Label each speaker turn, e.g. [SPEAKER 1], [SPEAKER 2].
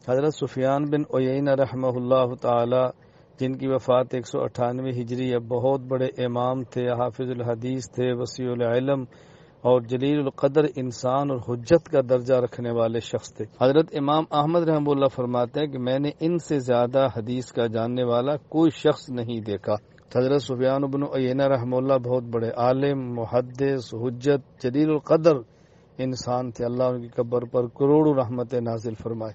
[SPEAKER 1] حضرت سفیان بن عیینہ رحمہ اللہ تعالی جن کی وفات 198 ہجری ہے، بہت بڑے امام تھے، حافظ الحدیث تھے، وسیع العلم اور جلیل القدر انسان اور حجت کا درجہ رکھنے والے شخص تھے۔ حضرت امام احمد رحمہ اللہ فرماتے ہیں کہ میں نے ان سے زیادہ حدیث کا جاننے والا کوئی شخص نہیں دیکھا۔ حضرت سفیان بن عیینہ رحمہ اللہ بہت بڑے عالم، محدث، حجت، جلیل القدر انسان تھے۔ اللہ ان کی قبر پر کروڑوں رحمتیں نازل فرمائے۔